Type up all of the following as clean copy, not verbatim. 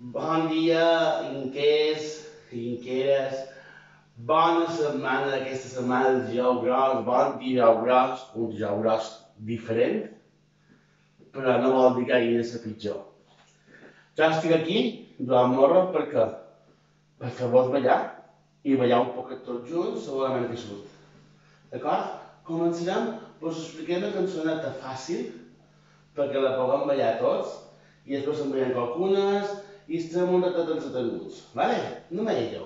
Bon dia, inquers, inqueres. Bona setmana, aquesta setmana de dijous gros, bon dijous gros, un dijous gros diferent, però no vol dir que hagi de ser pitjor. Jo estic aquí durant morro perquè vols ballar i ballar un poquet tots junts, segurament que surt. D'acord? Començarem, us expliquem una cançoneta fàcil perquè la puguem ballar tots i després en veiem qualcunes i estem un ratet entretenuts. Vale? No m'aïlleu.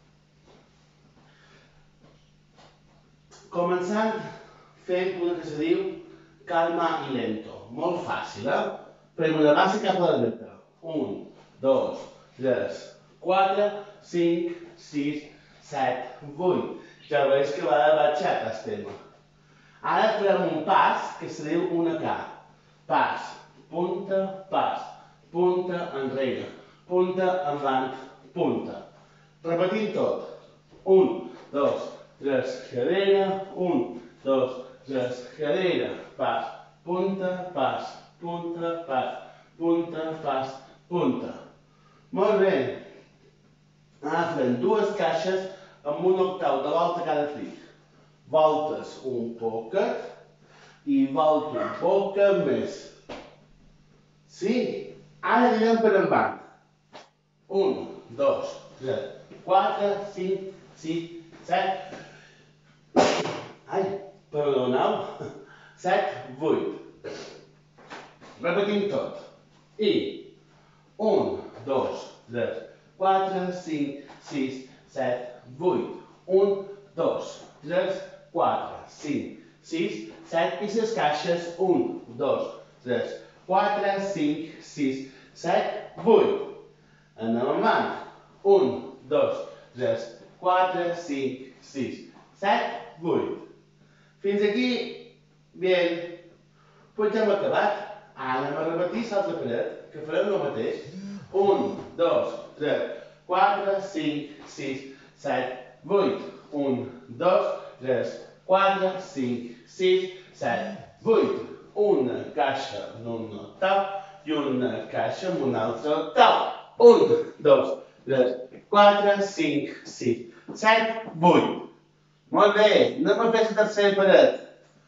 Començant fent una que se diu calma i lento. Molt fàcil, Fem una base cap a la dreta. 1, 2, 3, 4, 5, 6, 7, 8. Ja veus que va de batxat el tema. Ara farem un pas que se diu una K. Pas, punta enrere, punta endavant, punta. Repetim tot. 1, 2, 3, cadera, 1, 2, 3, cadera, pas, punta, pas, punta. Molt bé. Ara farem dues caixes amb un octau de volta a cada flic. Voltes un poquet i volta un poquet més. Sí? Ara anirem per endavant. 1, 2, 3, 4, 5, 6, 7... Ai, perdoneu. 7, 8. Repetim tot. I 1, 2, 3, 4, 5, 6, 7, 8. 1, 2, 3, 4, 5, 6, 7 i les caixes 1, 2, 3, 4, 5, 6, 7, 8. Anem endavant. 1, 2, 3, 4, 5, 6, 7, 8. Fins aquí, bé. Pues ja hem acabat. Ara anem a repetir l'altra paret, que farem el mateix. 1, 2, 3, 4, 5, 6, 7, 8. 1, 2, 3, 4, 5, 6, 7, 8. Una caixa en un octau i una caixa en un altre octau. 1, 2, 3, 4, 5, 6, 7, 8. Molt bé, anem a fer la tercera paret.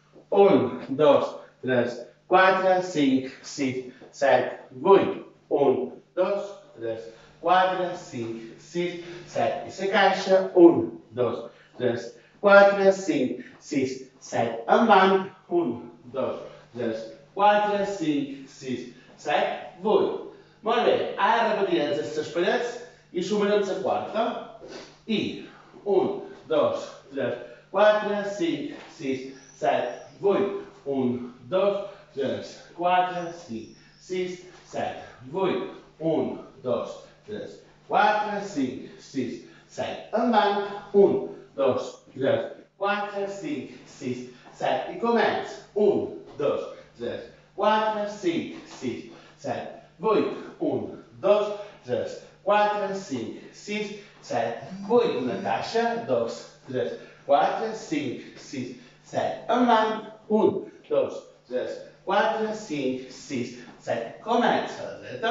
1, 2, 3, 4, 5, 6, 7, 8. 1, 2, 3, 4, 5, 6, 7. I la caixa, 1, 2, 3, 4, 5, 6, 7. Endavant, 1, 2, 3, 4, 5, 6, 7, 8. Molt bé, ara repetirem les tres parets i sumarem la quarta. I 1, 2, 3, 4, 5, 6, 7, 8. 1, 2, 3, 4, 5, 6, 7, 8. 1, 2, 3, 4, 5, 6, 7. Endavant. 1, 2, 3, 4, 5, 6, 7. I comença. 1, 2, 3, 4, 5, 6, 7, 8. 1, 2, 3, 4, 5, 6, 7, 8. Una caixa. 2, 3, 4, 5, 6, 7. Endavant. 1, 2, 3, 4, 5, 6, 7. Comença a la dreta,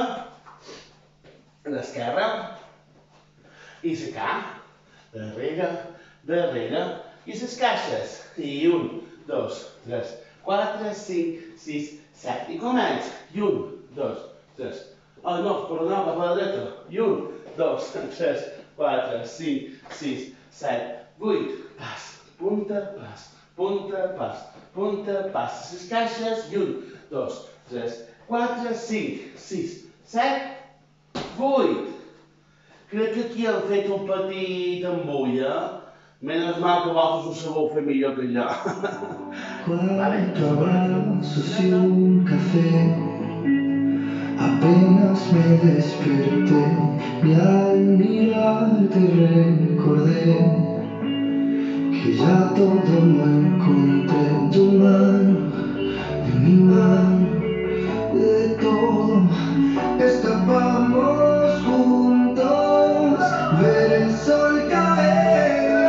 a l'esquerra, i la K, darrere, i les caixes. I 1, 2, 3, 4, 5, 6, 7. I comença. I 1, 2, 3. Oh, no, perdoneu, cap a la dreta. I 1, 2, 3, 4, 5, 6, 7, 8. Pas, punta, pas. Les caixes. I 1, 2, 3, 4, 5, 6, 7, 8. Crec que aquí hem fet un petit embull, Menos mal que vosaltres ho sabeu fer millor que jo. Cuatro abrazos y un café. Apenas me desperté y al mirarte recordé que ya todo lo encontré en tu mano, en mi mano, de todo. Escapamos juntos, ver el sol caer.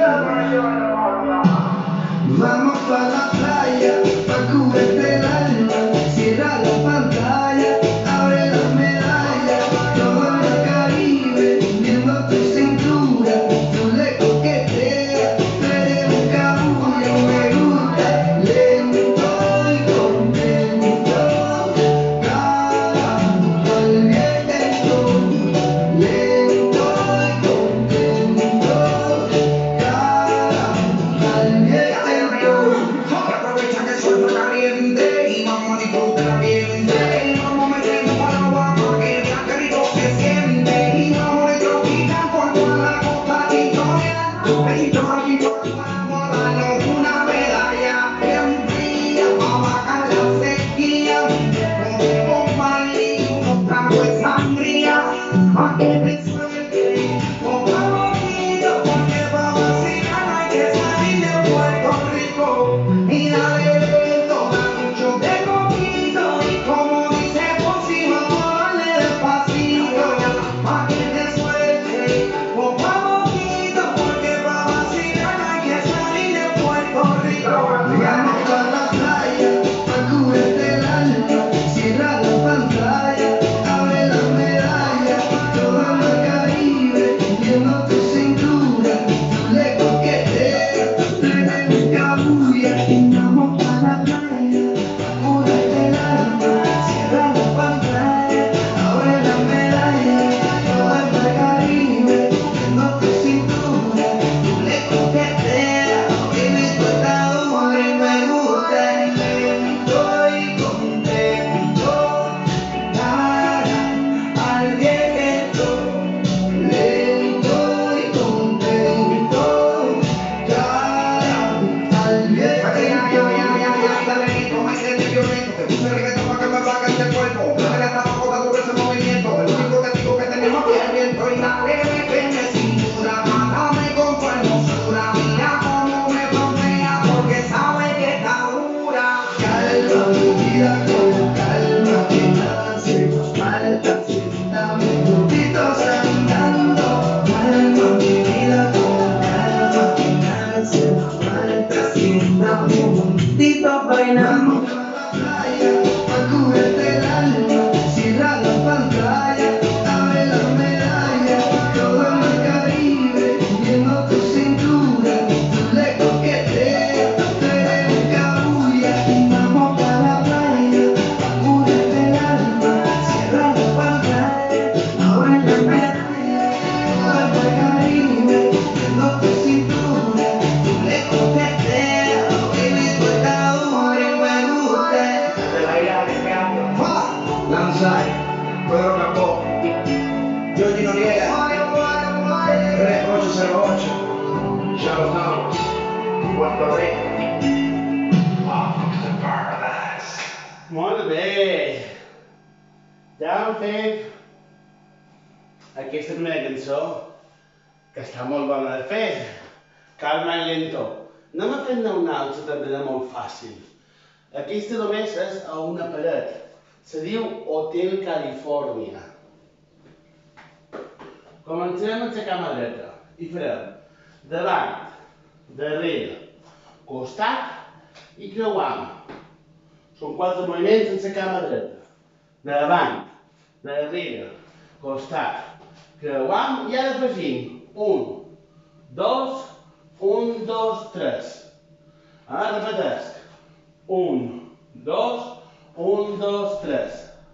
Vamos a la playa, a cubrirte el alma, cierra la pantalla, abre la medalla, todo en la cara. Cartelito aquí para darnos una medalla bien fría para bajar la sequía. Con Marley, unos tragos de sangría, pa' que te suelte. Ponga poquito porque pa' vacilar hay que salir de Puerto Rico. Y dale lento, mucho de poquito. Y como dice Fonsi, vamos a darle despacito, pa' que te suelte. Ponga poquito porque pa' vacilar hay que salir de Puerto Rico. Vamos a la playa, pa' cubrirte el alma. Cierra la pantalla, abre la medalla. Todo el mar Caribe, viendo tu cintura. Tú le coqueteas, le busca bulla. Y vamos a la playa, pa' curarte el alma. Cierra la pantalla, abre la medalla. Todo el mar Caribe, viendo tu cintura. Tú le coqueteas, baby, tú estás dura y me gusta. Estoy contento, cara al viento. Lento y contento, cara al viento. Dale lento, métete violento. Te puse reggaetón pa' que me apagues el cuerpo. Dale hasta abajo para todo ese movimiento. El único testigo que tenemos aquí es el viento. Y dale, méteme cintura, mátame con tu hermosura. Mira cómo me broncea porque sabe que está dura. Calma, mi vida, con calma, que nada se nos falta. Si estamos juntitos andando. Calma, mi vida, con calma, que nada se nos falta. Si estamos juntitos bailando. Vamos a la playa, pa' cubrirte el alma. Cierra la pantalla, abre la medalla. Todo el mar Caribe, viendo tu cintura. Tú le coqueteas, tú le buscas bulla. Y vamos a la playa, pa' cubrirte el alma. Cierra la pantalla, abre la medalla. Todo el mar Caribe, viendo tu cintura. Tú le coqueteas, baby, tú estás dura y me gusta. Lanzai, Pedro Capó, Georgie Noriega, 3808, Charles Thomas, Puerto Rico. Welcome to paradise. Molt bé. Ja hem fet aquesta primera cançó, que està molt bona de fer. Calma i lento. Anem a fer-ne una altra també de molt fàcil. Aquesta només és a una paret. Se diu Hotel California. Començarem amb la cama dreta i farem davant, darrere, costat i creuam. Són 4 moviments en la cama dreta. Davant, darrere, costat, creuam i ara afegim 1, 2, 1, 2, 3. Ara repetesc. 1, 2, 1, 2, 3.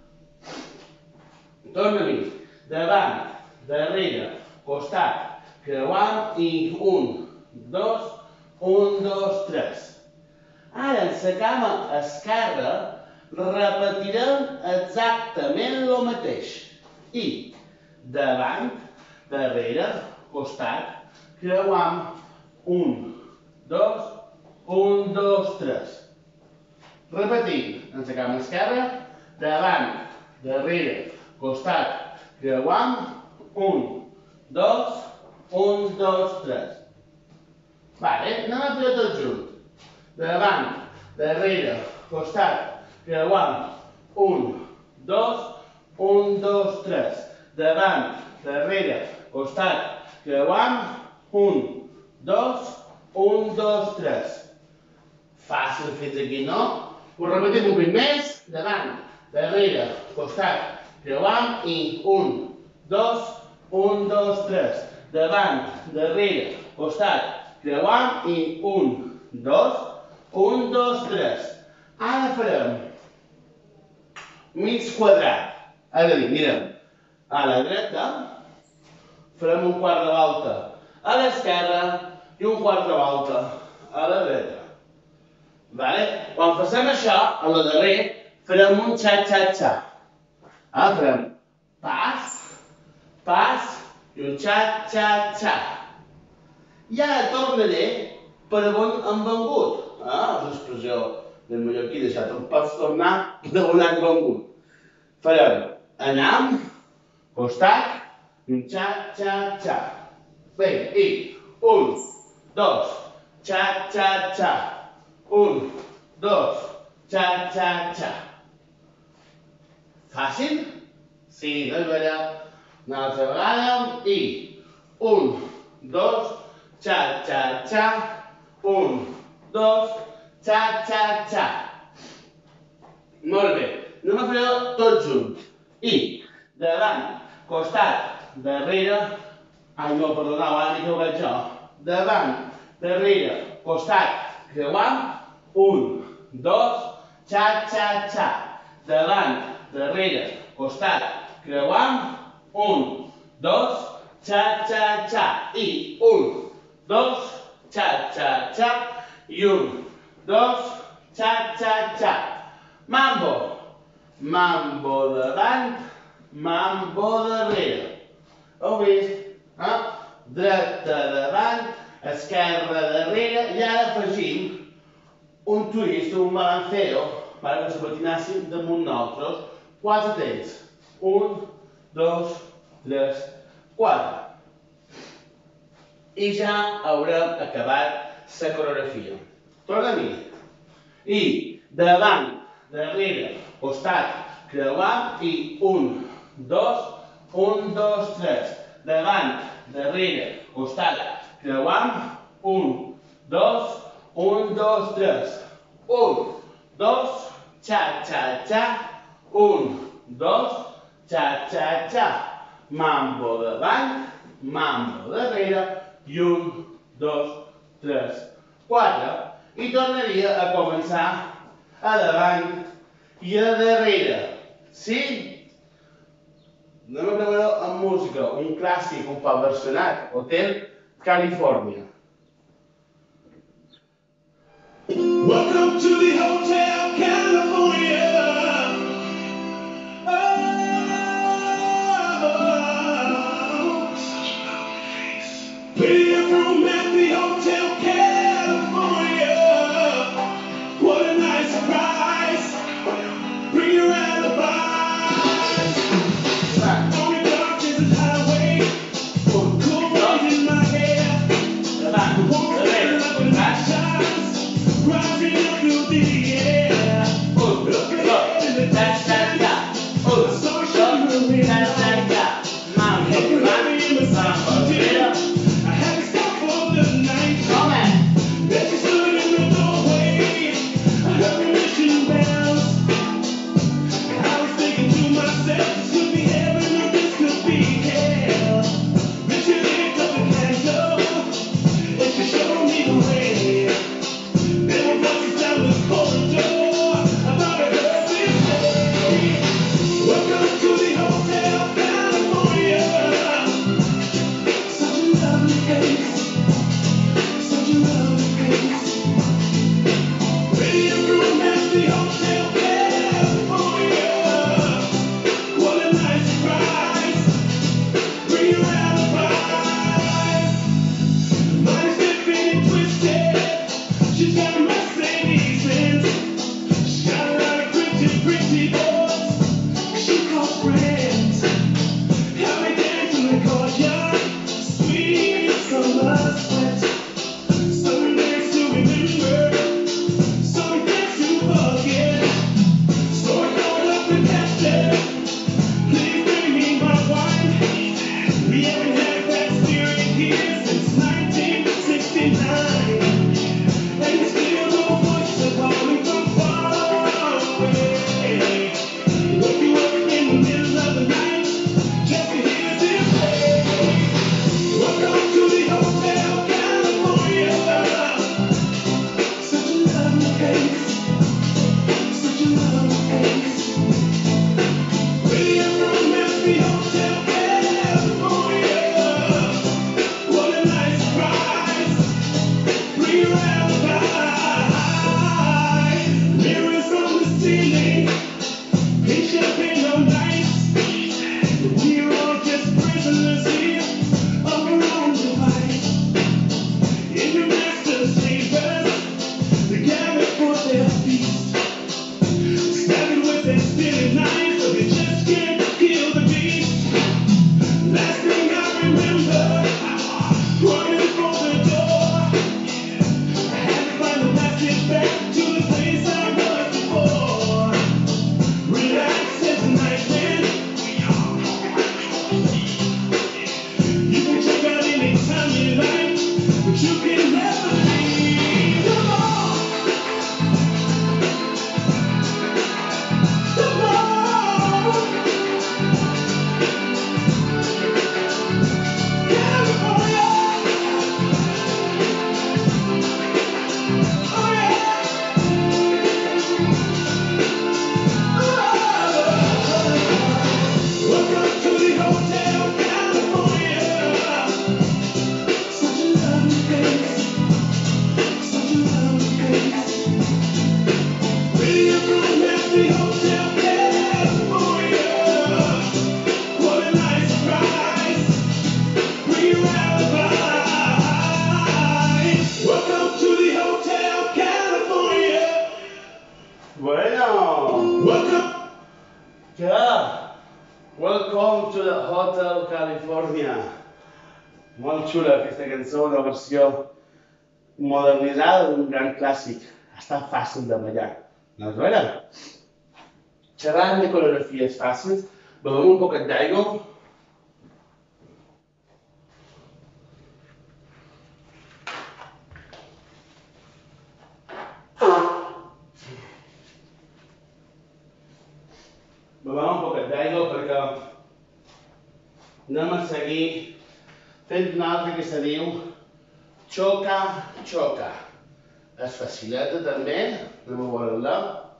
Torna-hi. Davant, darrere, costat, creuant i 1, 2, 1, 2, 3. Ara, en la cama esquerra, repetirem exactament el mateix. I davant, darrere, costat, creuant, 1, 2, 1, 2, 3. Repetim, en la cama esquerra, davant, darrere, costat, creuant, 1, 2, 1, 2, 3. Vale, anem a fer tot junt. Davant, darrere, costat, creuant, 1, 2, 1, 2, 3. Davant, darrere, costat, creuant, 1, 2, 1, 2, 3. Fàcil fins aquí, no? Ho repetim un poc més. Davant, darrere, costat, creuant i 1, 2, 1, 2, 3. Davant, darrere, costat, creuant i 1, 2, 1, 2, 3. Ara farem mig quadrat. És a dir, mirem, a la dreta farem un quart de volta a l'esquerra i un quart de volta a la dreta. Vale? Quan facem això, a la darrere, farem un xa-xa-xa. Farem pas, pas i un xa-xa-xa. I ara tornaré per on hem vengut. L'expressió del mallorquí, d'això te'n pots tornar d'on has vengut. Farem anam, costat, i un xa. Vinga, i 1, 2, xa. 1, 2, xa. Fàcil? Sí, no és veritat? Una altra vegada, i 1, 2, xa. 1, 2, xa. Molt bé, anem a fer-ho tots junts. I davant, costat, darrere, perdoneu, ara m'he equivocat jo. Davant, darrere, costat, creuant, 1, 2, xa. Davant, darrere, costat, creuant, 1, 2, xa. I 1, 2, xa. I 1, 2, xa. Mambo davant, mambo darrere. Heu vist? Dreta davant, esquerra darrere, i ara afegim un twist, un balanceo, perquè se patinassin damunt nosaltres. 4 temps. 1, 2, 3, 4. I ja haurem acabat la coreografia. Tornem-hi. I davant, darrere, costat, creuant, i 1, 2, 1, 2, 3. Davant, darrere, costat, creuant, 1, 2, 1, 2, 3. 1, 2, xa. 1, 2, xa. Mambo davant, mambo darrere, i 1, 2, 3, 4. I tornaria a començar a davant i a darrere. Sí? Anem a veure amb música, un clàssic, un poc versionat, Hotel California. Welcome to the Hotel California. Pretty room at the Hotel California. What a nice surprise. Bring your alibis. On the dark desert highway. Cool breeze in my hair. You can never leave. Come on, come on, California. Oh yeah. Welcome to the Hotel California. Such a lovely place, such a lovely place. Pretty room at the Hotel California. What a nice surprise. Bring your alibi. Welcome to the Hotel California. Bueno. Welcome. Yeah. Welcome to the Hotel California. Molt xula aquesta cançó, una versió modernitzada d'un gran clàssic. Està fàcil de ballar. Doncs a veure, xerrant de coreografies fàcils, bevem un poquet d'aigua. Bevem un poquet d'aigua perquè anem a seguir fent una altra que se diu xoca, xoca. És facileta també, anem a veure-la.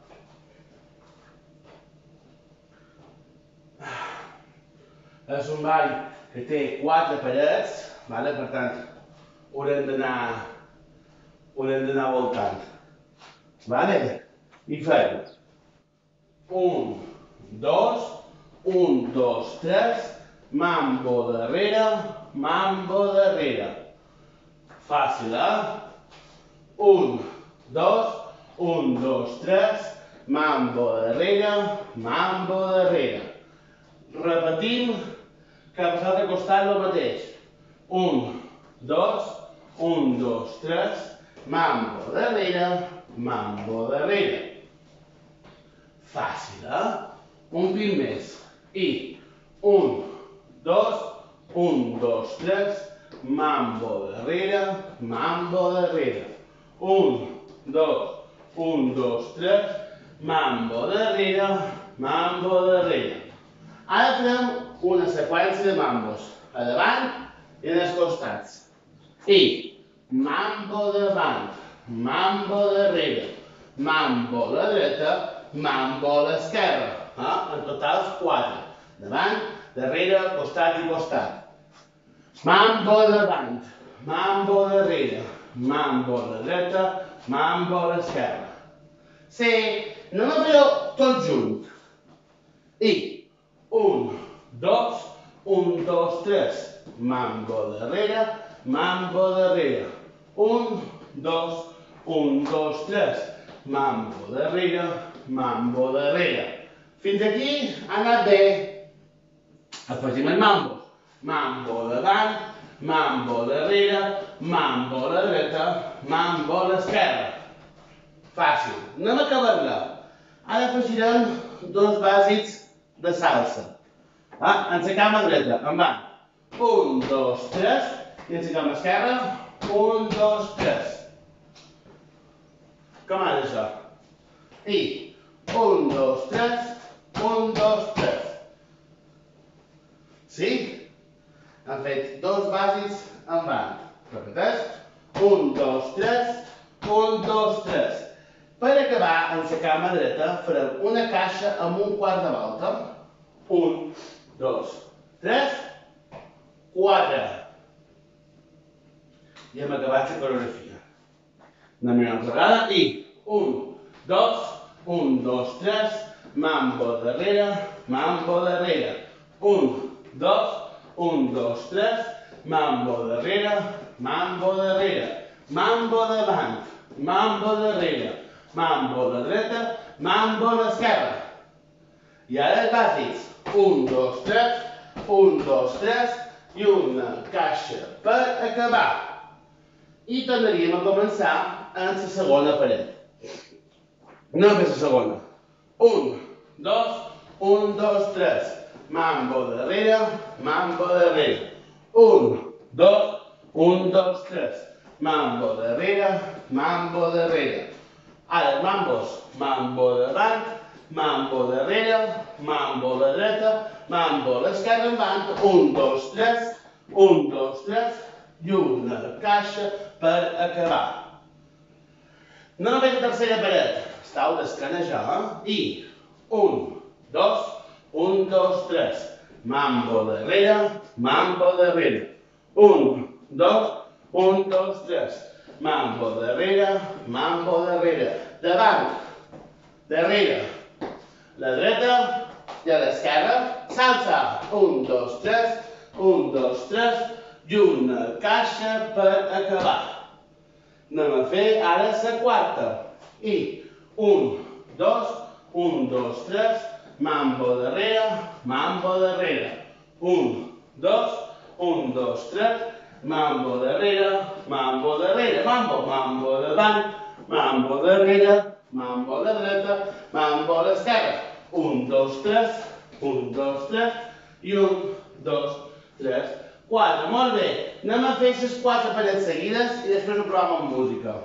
És un ball que té 4 parets, vale? Per tant, haurem d'anar voltant. Vale? I fem 1, 2, 1, 2, 3, mambo darrere, mambo darrere. Fàcil, eh? 1, 2, 1, 2, 3, mambo darrere, mambo darrere. Repetim cap a l'altre costat el mateix. 1, 2, 1, 2, 3, mambo darrere, mambo darrere. Fàcil, eh? Un pit més. I 1, 2, 1, 2, 3, mambo darrere, mambo darrere. 1, 2, 1, 2, 3, mambo darrere, mambo darrere. Ara farem una seqüència de mambos, a davant i als costats. I mambo davant, mambo darrere, mambo a la dreta, mambo a l'esquerra. En total 4. Davant, darrere, costat i costat. Mambo davant, mambo darrere, mambo a la dreta, mambo a l'esquerra. Sí, anem a fer-ho tot junt. I 1, 2, 1, 2, 3, mambo darrere, mambo darrere. 1, 2, 1, 2, 3, mambo darrere, mambo darrere. Fins aquí ha anat bé. Afegim els mambos. Mambo davant, mambo darrere, mambo a la dreta, mambo a l'esquerra. Fàcil. Anem a acabar-la. Ara afegirem 2 bàsics de salsa. Ens acabem a dreta, en va. 1, 2, 3, i ens acabem a esquerra. 1, 2, 3. Com és això? I 1, 2, 3, 1, 2, 3. Sí? Hem fet 2 bàsics en banda. Repeteix? 1, 2, 3, 1, 2, 3. Per acabar, en la cama dreta, farem una caixa amb un quart de volta. 1, 2, 3, 4. I hem acabat la coreografia. Anem una altra vegada i 1, 2, 1, 2, 3, mambo darrere, mambo darrere. 1, 2, 1, 2, 3, mambo darrere, mambo darrere. Mambo davant, mambo darrere, mambo a la dreta, mambo a l'esquerra. I ara els bàsics. 1, 2, 3, 1, 2, 3 i una caixa per acabar. I tornaríem a començar en la segona paret. Anem a fer la segona. 1, 2, 1, 2, 3. Mambo darrere, mambo darrere. 1, 2, 1, 2, 3. mambo darrere, mambo darrere. Ara els mambos, mambo davant, mambo darrere, mambo a la dreta, mambo a l'esquerra endavant, 1, 2, 3, 1, 2, 3, i una caixa per acabar. No només la tercera paret, estàu d'escanejar, I 1, 2, 1, 2, 3, mambo darrere, mambo darrere, 1, 2, 1, 2, 3, mambo darrere, mambo darrere, davant, darrere, la dreta i a l'esquerra, salsa, 1, 2, 3, 1, 2, 3, i una caixa per acabar. Anem a fer ara la quarta. I 1, 2, 1, 2, 3, mambo darrere, mambo darrere. 1, 2, 1, 2, 3, mambo darrere, mambo darrere. Mambo davant, mambo darrere, mambo a la dreta, mambo a l'esquerra. 1, 2, 3, 1, 2, 3, i 1, 2, 3, 4. Molt bé. Anem a fer les 4 parets seguides i després ho provem amb música.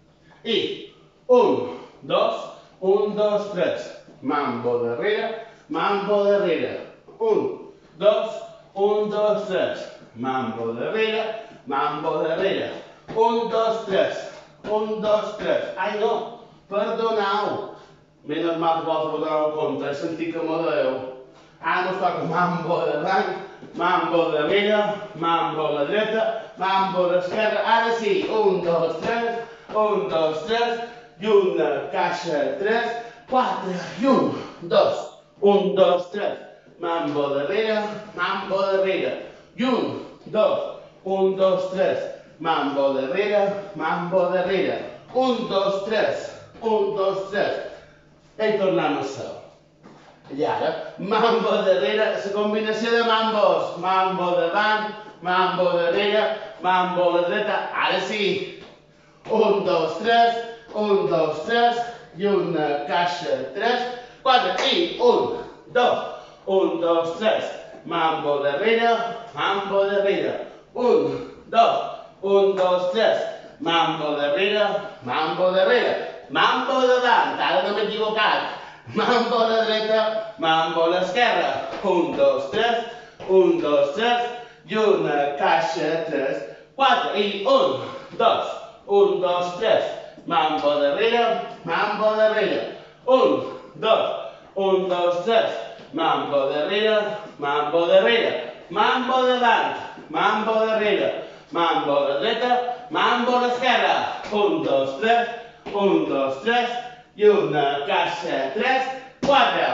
I 1, 2, 1, 2, 3. Mambo darrere, mambo darrere. 1, 2, 1, 2, 3. Mambo darrere, mambo darrere. 1, 2, 3. 1, 2, 3. Ai no, perdoneu. Menys mal que vols votar el compte, he sentit que m'ho dèieu. Ara ens toca mambo davant, mambo darrere, mambo a la dreta, mambo a l'esquerra. Ara sí, 1, 2, 3, 1, 2, 3, i una caixa 3, 4, i 1, 2, 1, 2, 3, mambo darrere, mambo darrere, i 1, 2, 1, 2, 3, mambo darrere, mambo darrere, 1, 2, 3, 1, 2, 3, i tornem a ser. I ara, mambo darrere, la combinació de mambos, mambo davant, mambo darrere, mambo a la dreta, ara sí, 1, 2, 3, 1, 2, 3, i una caixa 3, 4, i 1, 2, 1, 2, 3, mambo darrere, mambo darrere, 1, 2, 1, 2, 3, mambo darrere, mambo darrere, mambo davant, ara no m'he equivocat, mambo a la dreta, mambo a l'esquerra, 1, 2, 3, 1, 2, 3, i una caixa 3, 4, i 1, 2, 1, 2, 3, mambo darrere, mambo darrere, 1, 2, 1, 2, 3, mambo darrere, mambo darrere, mambo davant, mambo darrere, mambo a la dreta, mambo a l'esquerra, 1, 2, 3, 1, 2, 3, i una caixa 3, 4.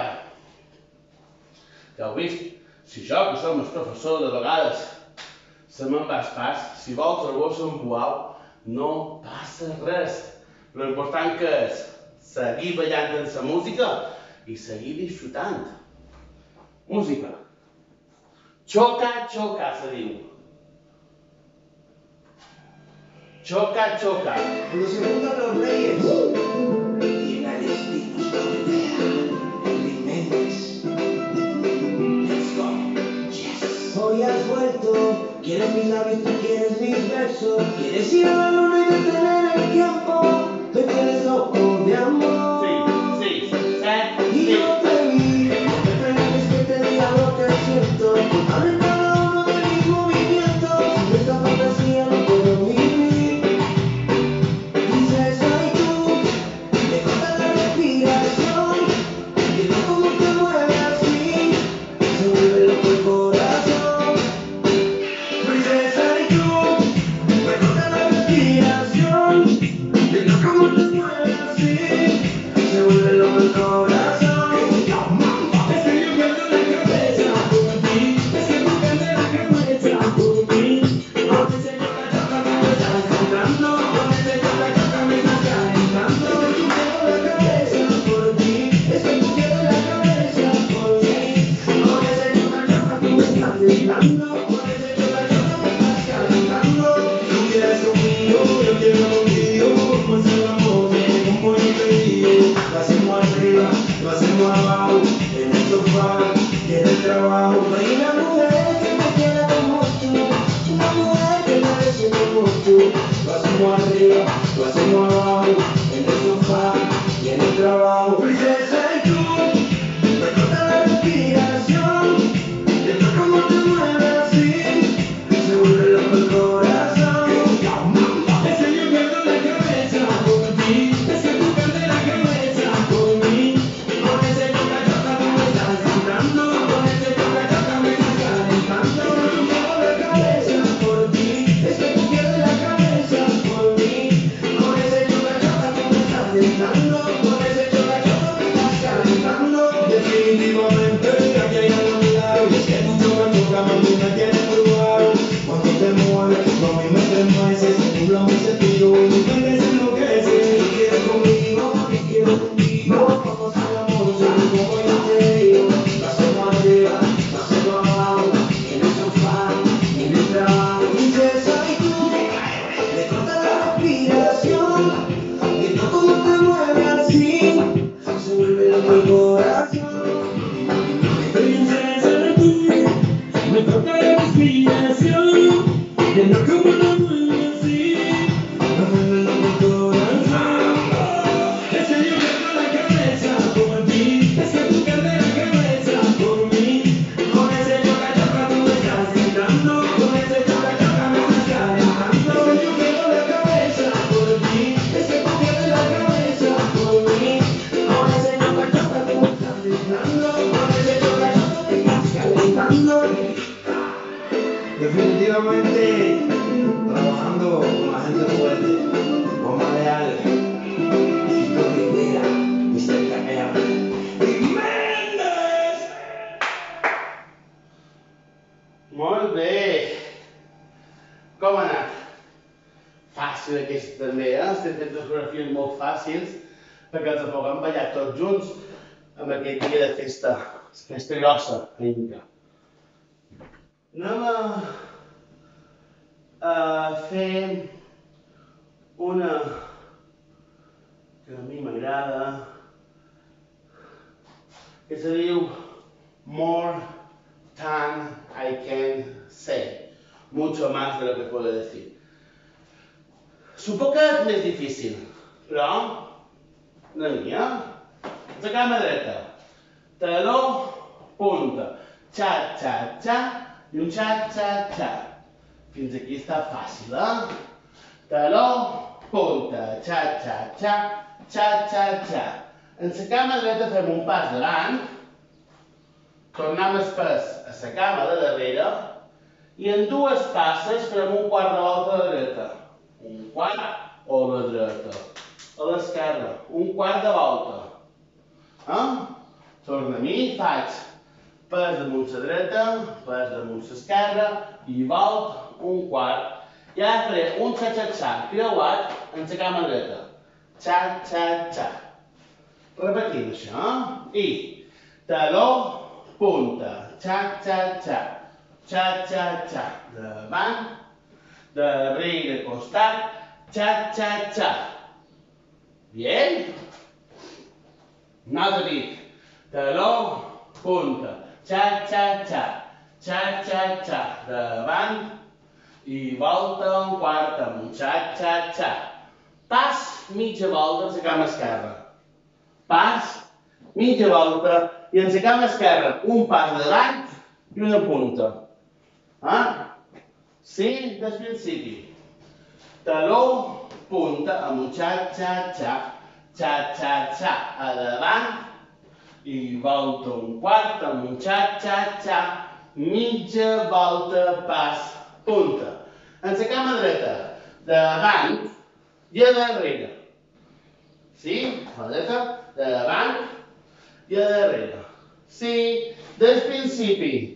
Ja heu vist? Si jo, que som el professor, de vegades se me'n va el pas, si vols algú s'embuau, no passa res. L'important que és seguir ballant en la música i seguir disfrutant. Música. Xoca, xoca, se diu. Xoca, xoca. Cuando se juntan los reyes y en el destino Jiménez. Let's go. Yes. Hoy has vuelto, quieres mis labios, tú quieres mis versos, quieres ir a la luna y detener el tiempo, tú tienes ojos de amor. Sí, Y yo te vi, no te preguntes que te diga lo que siento, culpable en cada uno de mis movimientos, sin esta fantasía no puedo vivir. Dices ay tú, me corta la respiración, y no como te mueves así, se vuelve loco el corazón. Dices ay tú, me corta la respiración, y no como te mueves así, se vuelve loco el corazón. Es que yo pierdo la cabeza por ti, es que tú pierdes la cabeza por mí. Con ese choca me estás cantando, con ese choca me estás calentando. Es que tú pierdes la cabeza por ti, es que tú pierdes la cabeza por mí. Con ese choca tú me estás gritando, con ese choca me estás calentando. Tú quieres conmigo, yo quiero contigo, pues el amor como yo te digo, hacemos arriba. Definitivamente trabajando con la gente fuerte, Omar Leal, Tito Rivera, Mr. Takayama y Méndez. Molt bé. Com ha anat? Fàcil aquesta també, eh? Estem fent coreografies molt fàcils perquè els puguem ballar tots junts amb aquest dia de festa grossa, vinga. Anem a fer una que a mi m'agrada, que se diu More Than I Can Say, mucho más de lo que puedo decir. Supongo que és més difícil, però una mica. La cama dreta, taló, punta, xa, xa, xa, i un xa, xa, xa. Fins aquí està fàcil, eh? Taló, punta, xa, xa, xa, xa, xa, xa. En la cama dreta fem un pas davant, tornem el pes a la cama de darrere i en dues passes farem un quart de volta a la dreta. Un quart o a la dreta. A l'esquerra, un quart de volta. Tornem i faig pes damunt la dreta, pes damunt l'esquerra i volta un quart. I ara faré un xa-xa-xa creuat en la cama dreta. Xa-xa-xa. Repetim això. I taló, punta, xa-xa-xa, xa-xa-xa. Davant, darrere, costat, xa-xa-xa. Bien? Un altre dit. Taló, punta, xa-xa-xa, xa-xa-xa. Davant i volta un quart amb un xa-xa-xa. Pas, mitja volta en la cama esquerra. Pas, mitja volta i en la cama esquerra un pas de davant i una punta. Sí, des principi. Taló, punta amb un xa-xa-xa, xa-xa-xa. A davant i volta un quart amb un xa-xa-xa. Mitja volta, pas, punta. En la cama dreta, davant i a darrere. Sí? A la dreta, davant i a darrere. Sí, des principi.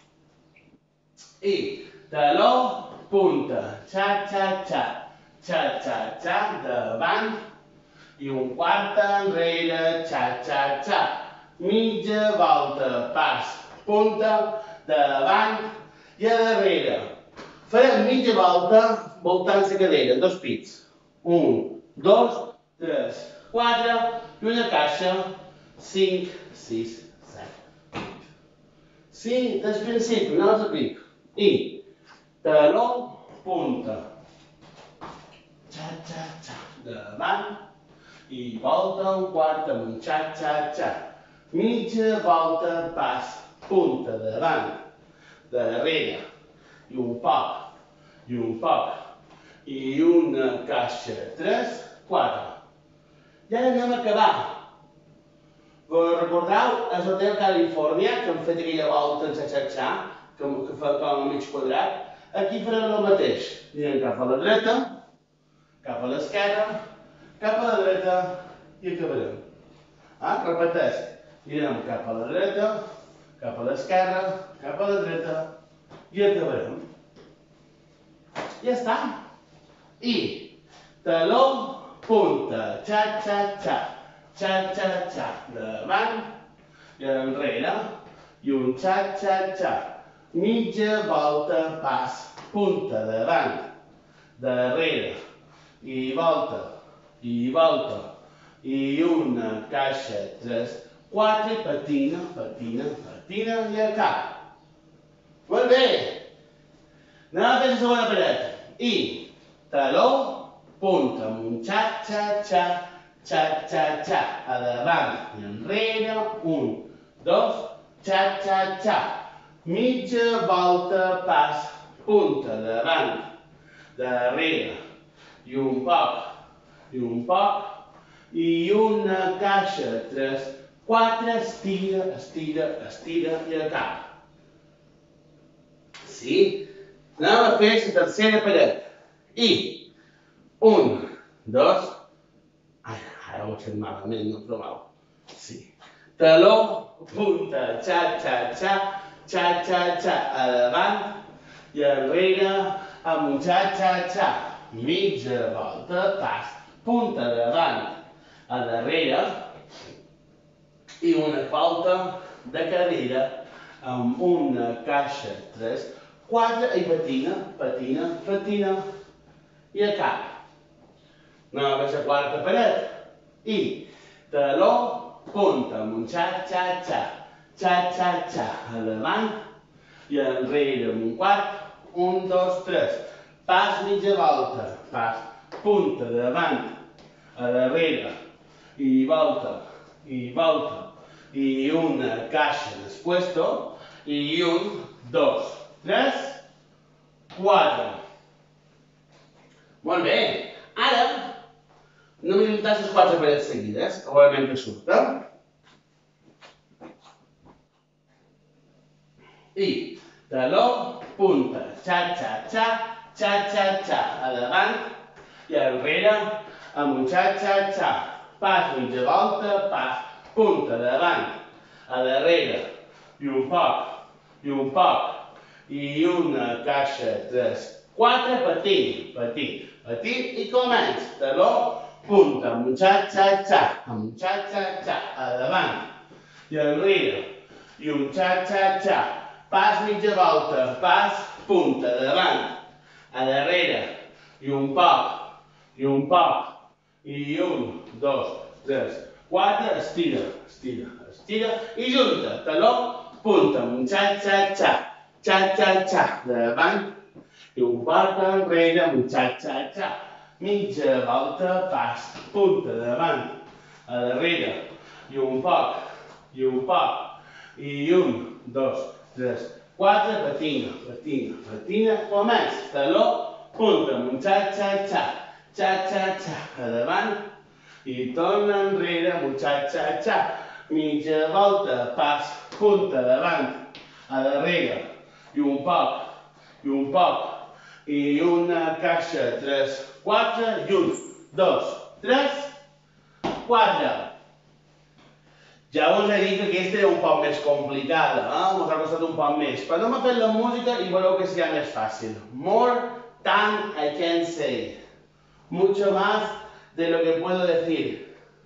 I taló, punta, xa-xa-xa, xa-xa-xa, davant i un quart enrere, xa-xa-xa. Mitja volta, pas, punta, davant i a darrere. Farem mitja volta voltant la cadera, en dos pits. 1, 2, 3, 4 i una caixa. 5, 6, 7, 8. Sí, des principi, un altre pic. I taló, punta, xa-xa-xa, davant i volta un quart amb un xa-xa-xa. Mitja volta, pas, punta, davant, darrere, i un poc, i un poc, i una caixa, 3, 4. I ara anem a acabar. Recordeu el Hotel Califòrnia, que hem fet aquella volta en xa-xa-xa, que fa com a mig quadrat? Aquí farem el mateix. Anirem cap a la dreta, cap a l'esquerra, cap a la dreta i acabarem. Repeteix. Anirem cap a la dreta, cap a l'esquerra, cap a la dreta i acabarem. Ja està. I taló, punta, xa-xa-xa, xa-xa-xa, davant i enrere i un xa-xa-xa. Mitja volta, pas, punta, davant, darrere i volta, i una caixa, 3, 4, patina, patina, patina i al cap. Molt bé. Anem a fer la segona paret. I taló, punta amb un xa-xa-xa, xa-xa-xa, a davant i enrere, 1, 2, xa-xa-xa, mitja volta, pas, punta, davant, darrere, i un poc, i una caixa, 3, 4, estira, estira, estira i acaba. Sí? Anem a fer la tercera paret. I 1, 2, ara ho he fet malament, no provau. Sí. Taló, punta, xa-xa-xa, xa-xa-xa, a davant i enrere amb un xa-xa-xa. Mitja volta, pas, punta davant, a darrere i una volta de cadira amb una caixa, 3, 4 i patina, patina, patina i acaba. Anem a fer la quarta paret. I taló, punta amb un xa-xa-xa, xa-xa-xa, a davant i enrere amb un quart, 1, 2, 3, pas mitja volta, pas, punta davant, a darrere, i volta, i una caixa despuesto, i 1, 2, 3, 4. Molt bé. Ara, no m'he notat les 4 parets seguides, a veure que surten. I taló, punta, xa-xa-xa, xa-xa-xa, a davant i enrere amb un xa-xa-xa, pas mitja volta, pas, punta davant, a darrere, i un poc, i una caixa, 3, 4, patim, patim, patim i comença. Taló, punta amb un xa-xa-xa, a davant i enrere, i un xa-xa-xa, pas mitja volta, pas, punta davant, a darrere, i un poc, i 1, 2, 3, 4, estira, estira, estira i junta. Taló, punta amb un xa-xa-xa, xa-xa-xa, davant i un poc enrere amb un xa-xa-xa. Mitja volta, pas, punta davant, a darrere, i un poc, i 1, 2, 3, 4, patina, patina, patina, comença. Taló, punta amb un xa-xa-xa, xa-xa-xa, a davant i torna enrere amb un xa-xa-xa. Mitja volta, pas, punta davant, a darrere, i un poc, i una caixa, 3, 4, i 1, 2, 3, 4. Ja us he dit que aquesta era un poc més complicada, us ha costat un poc més, però anem a fer la música i veureu que serà més fàcil. More than I can say. Mucho más de lo que puedo decir.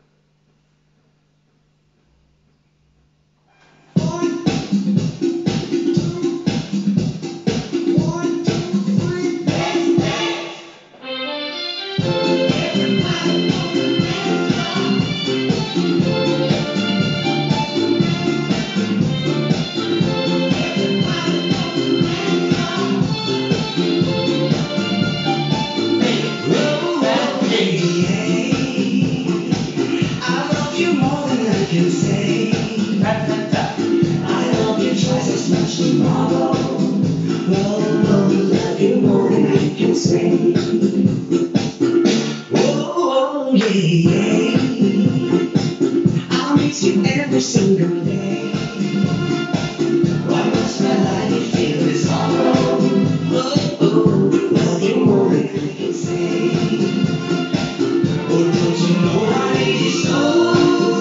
I'll miss you every single day. Why must my life feel this sorrow? Love you more than I can say. Oh, don't you know I need you so?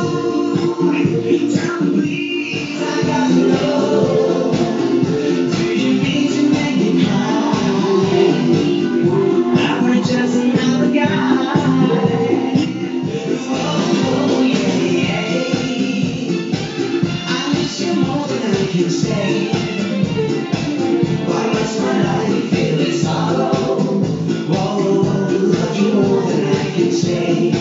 Tell me please, I got to know. Do you mean to make me cry? Am I just another guy? You say, why must my life feel this sorrow? Whoa, love you more than I can say.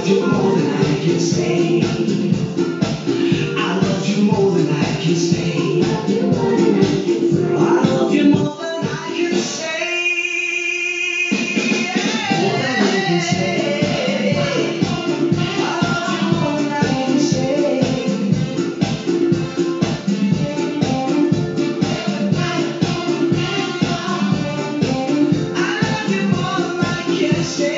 loved you more than I can say. I loved you more than I can say. I love you more than I can say. More than I can say. I love you more than I can say. I love you more than I can say.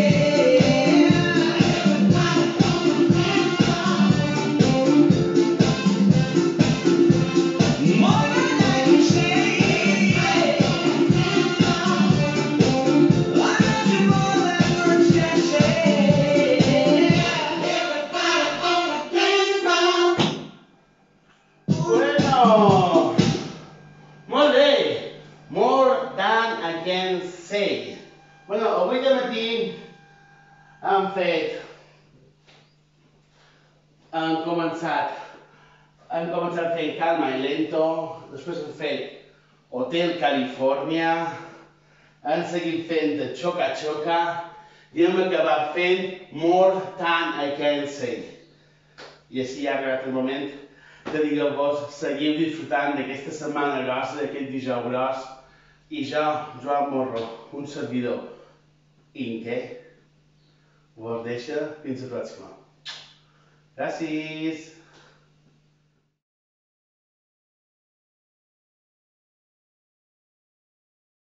More than I can say. I love you more than words can say. Bueno, molt bé. More than I can say. Bueno, avui de matí hem començat fent Calma i Lento, després hem fet Hotel California, hem seguit fent de Choca Choca i hem acabat fent More Than I Can Say. I així ha arribat el moment de dir-vos, seguiu disfrutant d'aquesta setmana grossa, d'aquest dijous gros, i jo, Joan Morro, un servidor Inque, vos deixa fins la pròxima. Gràcies!